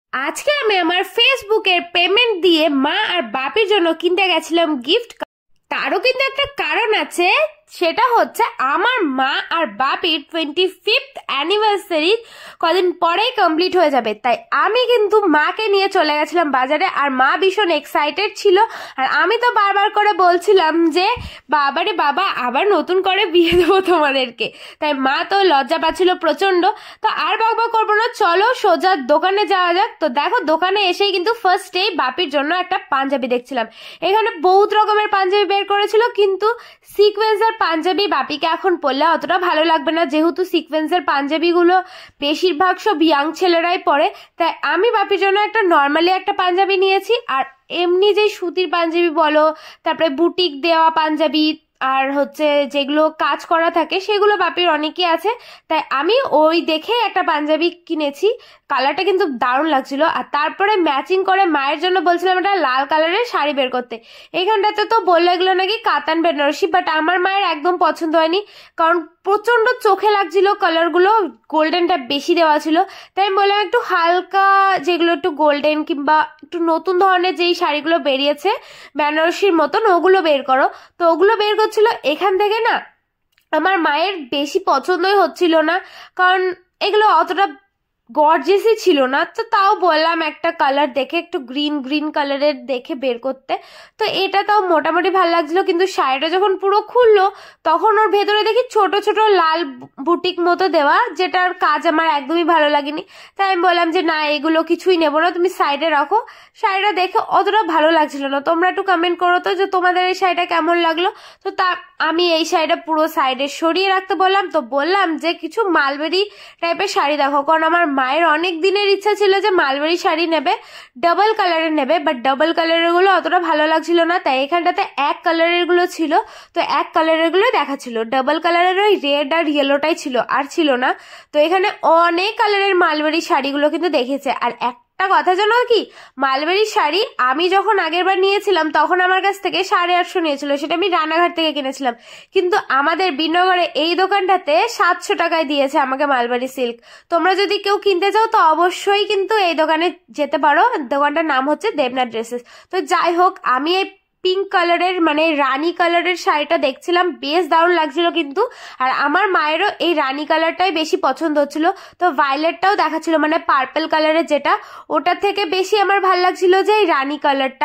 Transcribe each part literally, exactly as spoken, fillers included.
আজকে আমি আমার ফেসবুকের পেমেন্ট দিয়ে মা আর বাপির জন্য কিনতে গেছিলাম গিফট। তারও কিন্তু একটা কারণ আছে, সেটা হচ্ছে আমার মা আর বাপির টোয়েন্টি ফিফথ অ্যানিভার্সারি কদিন পরেই কমপ্লিট হয়ে যাবে, তাই আমি কিন্তু মাকে নিয়ে চলে গেছিলাম বাজারে। আর মা ভীষণ এক্সাইটেড ছিল, আর আমি তো বারবার করে বলছিলাম যে বাবারে বাবা আবার নতুন করে বিয়ে দেবো তোমাদেরকে, তাই মা তো লজ্জা পাচ্ছিল প্রচন্ড। তো আর বাবা করবো না, চলো সোজা দোকানে যাওয়া যাক। তো দেখো দোকানে এসেই কিন্তু ফার্স্টেই বাপির জন্য একটা পাঞ্জাবি দেখছিলাম। এখানে বহুত রকমের পাঞ্জাবি বের করেছিল, কিন্তু সিকোয়েন্সের পাঞ্জাবি বাপিকে এখন পরলে অতটা ভালো লাগবে না, যেহেতু সিকোয়েন্সের পাঞ্জাবিগুলো বেশিরভাগ সব ইয়াং ছেলেরাই পরে। তাই আমি বাপির জন্য একটা নর্মালি একটা পাঞ্জাবি নিয়েছি। আর এমনি যে সুতির পাঞ্জাবি বলো, তারপরে বুটিক দেওয়া পাঞ্জাবি আর হচ্ছে যেগুলো কাজ করা থাকে সেগুলো বাপির অনেকই আছে, তাই আমি ওই দেখে একটা পাঞ্জাবি কিনেছি। কালারটা কিন্তু দারুণ লাগছিল। আর তারপরে ম্যাচিং করে মায়ের জন্য বলছিলাম একটা লাল কালারের শাড়ি বের করতে। এইখানটাতে তো বললো এগুলো নাকি কাতান বেনারসি, বাট আমার মায়ের একদম পছন্দ হয়নি, কারণ প্রচন্ড চোখে লাগছিল কালারগুলো, গোল্ডেনটা বেশি দেওয়া ছিল। তাই আমি বললাম একটু হালকা যেগুলো একটু গোল্ডেন কিংবা একটু নতুন ধরনের যেই শাড়িগুলো বেরিয়েছে বেনারসির মতন ওগুলো বের করো। তো ওগুলো বের করছিল এখান থেকে না, আমার মায়ের বেশি পছন্দই হচ্ছিল না, কারণ এগুলো অতটা গর্জিয়াসই ছিল না। তো তাও বললাম একটা কালার দেখে, একটু গ্রিন গ্রিন কালারের দেখে বের করতে। তো এটা তাও মোটামুটি ভালো লাগছিল, কিন্তু শাড়িটা যখন পুরো খুললো তখন ওর ভেতরে দেখি ছোট ছোট লাল বুটিক মতো দেওয়া, যেটার কাজ আমার একদমই ভালো লাগেনি। তাই আমি বললাম যে না, এগুলো কিছুই নেবো না, তুমি সাইডে রাখো। শাড়িটা দেখে অতটা ভালো লাগছিল না। তোমরা একটু কমেন্ট করো তো যে তোমাদের এই শাড়িটা কেমন লাগলো। তো তা আমি এই শাড়িটা পুরো সাইডে সরিয়ে রাখতে বললাম। তো বললাম যে কিছু মালবেরি টাইপের শাড়ি দেখো, কারণ আমার মায়ের অনেক দিনের ইচ্ছা ছিল যে মালবেরি শাড়ি নেবে, ডাবল কালারের নেবে, বাট ডাবল কালারের গুলো অতটা ভালো লাগছিল না। তাই এখানটাতে এক কালারের গুলো ছিল, তো এক কালারের গুলো দেখাচ্ছিল। ডাবল কালারের ওই রেড আর ইয়েলোটাই ছিল, আর ছিল না। তো এখানে অনেক কালারের মালবেরি শাড়িগুলো কিন্তু দেখেছে। আর এক একটা কথা জানো কি, মালবেরি শাড়ি আমি যখন আগের বার নিয়েছিলাম তখন আমার কাছ থেকে সাড়ে আটশো নিয়েছিল, সেটা আমি রানাঘাট থেকে কিনেছিলাম। কিন্তু আমাদের বিনগরে এই দোকানটাতে সাতশো টাকায় দিয়েছে আমাকে মালবেরি সিল্ক। তোমরা যদি কেউ কিনতে চাও তো অবশ্যই কিন্তু এই দোকানে যেতে পারো। দোকানটার নাম হচ্ছে দেবনাথ ড্রেসেস। তো যাই হোক, আমি এই পিঙ্ক কালারের মানে রানী কালারের শাড়িটা দেখছিলাম, বেশ দারুণ লাগছিল কিন্তু। আর আমার মায়েরও এই রানী কালারটাই বেশি পছন্দ হচ্ছিল। তো ভায়োলেটটাও দেখাচ্ছিল, মানে পার্পল কালারের যেটা, ওটার থেকে বেশি আমার ভালো লাগছিল যে এই রানী কালারটা।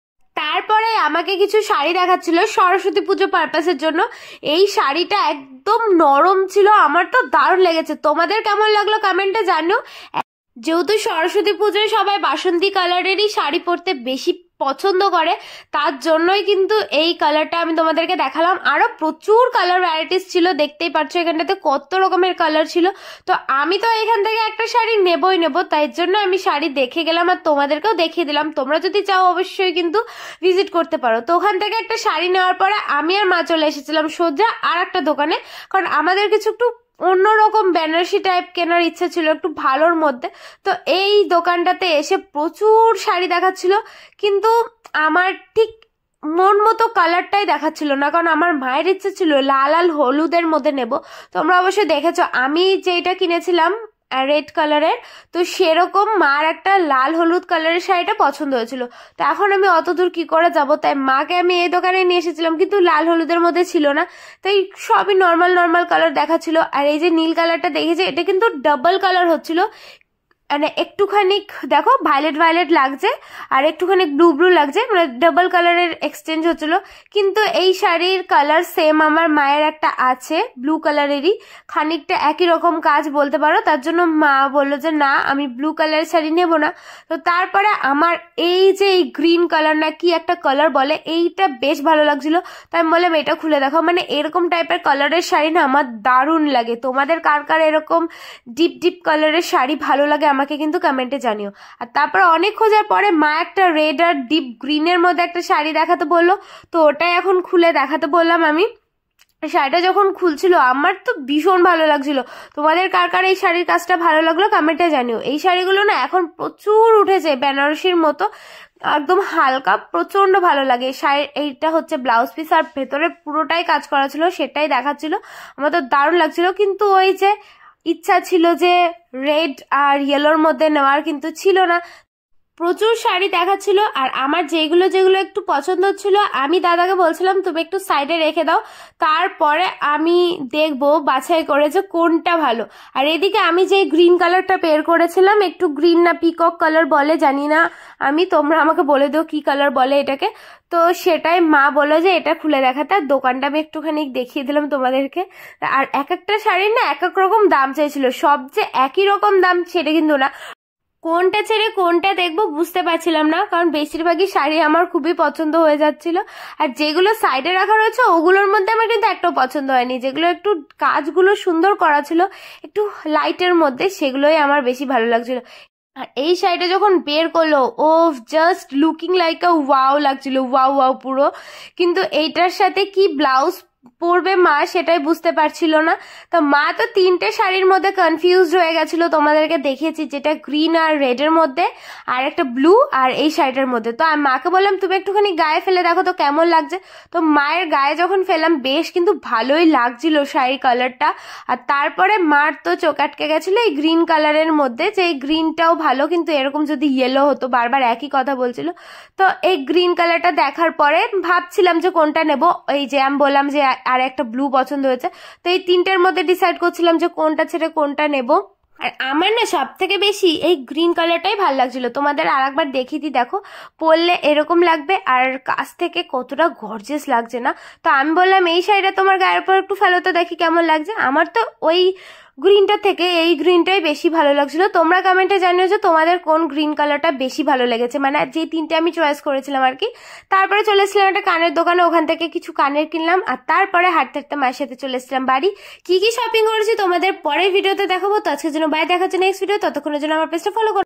তারপরে আমাকে কিছু শাড়ি দেখাচ্ছিল সরস্বতী পুজো পারপাসের জন্য। এই শাড়িটা একদম নরম ছিল, আমার তো দারুণ লেগেছে। তোমাদের কেমন লাগলো কমেন্টে জানো। যেহেতু সরস্বতী পুজোয় সবাই বাসন্তী কালারেরই শাড়ি পরতে বেশি পছন্দ করে, তার জন্যই কিন্তু এই কালারটা আমি তোমাদেরকে দেখালাম। আরো প্রচুর কালার ভ্যারাইটিস ছিল, দেখতেই পাচ্ছ এখানটাতে কত রকমের কালার ছিল। তো আমি তো এখান থেকে একটা শাড়ি নেবই নেব, তাই জন্য আমি শাড়ি দেখে গেলাম আর তোমাদেরকেও দেখিয়ে দিলাম। তোমরা যদি চাও অবশ্যই কিন্তু ভিজিট করতে পারো। তো ওখান থেকে একটা শাড়ি নেওয়ার পরে আমি আর মা চলে এসেছিলাম সোজা আর একটা দোকানে, কারণ আমাদের কিছু একটু অন্যরকম বেনারসি টাইপ কেনার ইচ্ছা ছিল, একটু ভালোর মধ্যে। তো এই দোকানটাতে এসে প্রচুর শাড়ি দেখাচ্ছিল, কিন্তু আমার ঠিক মন মতো কালারটাই দেখাচ্ছিল না, কারণ আমার মায়ের ইচ্ছে ছিল লাল আর হলুদের মধ্যে নেব। তোমরা অবশ্যই দেখেছো আমি যেটা কিনেছিলাম রেড কালারের, তো সেরকম মার একটা লাল হলুদ কালারের শাড়িটা পছন্দ হয়েছিল। তো এখন আমি অত দূর কি করে যাব, তাই মাকে আমি এই দোকানে নিয়ে এসেছিলাম, কিন্তু লাল হলুদের মধ্যে ছিল না, তাই সবই নর্মাল নর্মাল কালার দেখাচ্ছিল। আর এই যে নীল কালারটা দেখেছে, এটা কিন্তু ডাবল কালার হচ্ছিল, মানে একটুখানি দেখো ভায়োলেট ভায়োলেট লাগছে আর একটুখানি ব্লু ব্লু লাগছে, মানে ডাবল কালারের এক্সচেঞ্জ হচ্ছিল। কিন্তু এই শাড়ির কালার সেম আমার মায়ের একটা আছে ব্লু কালারেরই, খানিকটা একই রকম কাজ বলতে পারো। তার জন্য মা বললো যে না, আমি ব্লু কালারের শাড়ি নেব না। তো তারপরে আমার এই যে এই গ্রিন কালার না কি একটা কালার বলে, এইটা বেশ ভালো লাগছিল, তাই আমি বললাম এটা খুলে দেখো। মানে এরকম টাইপের কালারের শাড়ি না আমার দারুণ লাগে। তোমাদের কার কার এরকম ডিপ ডিপ কালারের শাড়ি ভালো লাগে আমাকে কিন্তু কমেন্টে জানিও। আর তারপর অনেক খোঁজার পরে মা একটা রেড আর ডিপ গ্রিনের মধ্যে একটা শাড়ি দেখাতে বললো, তো ওটাই এখন খুলে দেখাতে বললাম আমি। শাড়িটা যখন খুলছিল আমার তো ভীষণ ভালো লাগছিল। তোমাদের কার কার এই শাড়ির কাজটা ভালো লাগলো কমেন্টে জানিও। এই শাড়িগুলো না এখন প্রচুর উঠেছে, বেনারসির মতো একদম হালকা, প্রচন্ড ভালো লাগে। শাড়ি এইটা হচ্ছে ব্লাউজ পিস আর ভেতরে পুরোটাই কাজ করা ছিল, সেটাই দেখাচ্ছিল, আমার তো দারুণ লাগছিল। কিন্তু ওই যে ইচ্ছা ছিল যে রেড আর ইয়েলোর মধ্যে নেওয়ার, কিন্তু ছিল না। প্রচুর শাড়ি দেখাচ্ছিল, আর আমার যেগুলো যেগুলো একটু পছন্দ ছিল আমি দাদাকে বলছিলাম তুমি একটু সাইডে রেখে দাও, তারপরে আমি দেখবো বাছাই করে যে কোনটা ভালো। আর এদিকে আমি যে গ্রিন কালারটা বের করেছিলাম, একটু গ্রিন না পিকক কালার বলে জানি না আমি, তোমরা আমাকে বলে দিও কি কালার বলে এটাকে। তো সেটাই মা বললো যে এটা খুলে দেখাতে, আর দোকানটা আমি একটুখানি দেখিয়ে দিলাম তোমাদেরকে। আর এক একটা শাড়ির না এক এক রকম দাম চাইছিল, সব যে একই রকম দাম সেটা কিন্তু না, কোনটা ছেড়ে কোনটা দেখবো বুঝতে পারছিলাম না, কারণ বেশিরভাগই শাড়ি আমার খুবই পছন্দ হয়ে যাচ্ছিল। আর যেগুলো সাইডে রাখা রয়েছে ওগুলোর মধ্যে আমার কিন্তু একটাও পছন্দ হয়নি, যেগুলো একটু কাজগুলো সুন্দর করা ছিল একটু লাইটের মধ্যে, সেগুলোই আমার বেশি ভালো লাগছিল। আর এই শাড়িটা যখন বের করলো, ও just looking like a wow লাগছিল, ওয়াও ওয়াও পুরো। কিন্তু এইটার সাথে কি ব্লাউজ পরবে মা সেটাই বুঝতে পারছিল না। তো মা তো তিনটে শাড়ির মধ্যে কনফিউজড হয়ে গেছিল, তোমাদেরকে দেখিয়েছি, যেটা গ্রিন আর রেড এর মধ্যে, আর একটা ব্লু, আর এই শাড়িটার মধ্যে। তো আমি মাকে বললাম তুমি একটুখানি গায়ে ফেলে দেখো তো কেমন লাগছে। তো মায়ের গায়ে যখন ফেলাম বেশ কিন্তু ভালোই লাগছিল শাড়ির কালারটা। আর তারপরে মার তো চোখ আটকে গেছিল এই গ্রিন কালারের মধ্যে, যে এই গ্রিনটাও ভালো, কিন্তু এরকম যদি ইয়েলো হতো, বারবার একই কথা বলছিল। তো এই গ্রিন কালারটা দেখার পরে ভাবছিলাম যে কোনটা নেব, এই যে আমি বললাম যে আর একটা ব্লু পছন্দ হয়েছে, তো এই তিনটের মধ্যে ডিসাইড করছিলাম যে কোনটা ছেড়ে কোনটা নেব। আর আমার না সব থেকে বেশি এই গ্রিন কালারটাই ভালো লাগছিল, তোমাদের আর একবার দেখিয়ে দিই, দেখো পরলে এরকম লাগবে, আর কাছ থেকে কতটা গর্জিয়াস লাগছে না। তো আমি বললাম এই শাড়িটা তোমার গায়ের উপর একটু ফেলো তো দেখি কেমন লাগছে। আমার তো ওই গ্রিনটা থেকে এই গ্রিনটাই বেশি ভালো লাগছিল। তোমরা কমেন্টে জানিও যে তোমাদের কোন গ্রিন কালারটা বেশি ভালো লেগেছে, মানে যে তিনটে আমি চয়েস করেছিলাম আর কি। তারপরে চলে এসেছিলাম একটা কানের দোকানে, ওখান থেকে কিছু কানের কিনলাম, আর তারপরে হাঁটতে হাঁটতে মায়ের সাথে চলে এসেছিলাম বাড়ি। কি কি শপিং করেছি তোমাদের পরের ভিডিওতে দেখাবো। তো আজকের জন্য বাই, দেখার জন্য নেক্সট ভিডিও, ততক্ষণের জন্য আমার পেজটা ফলো করো।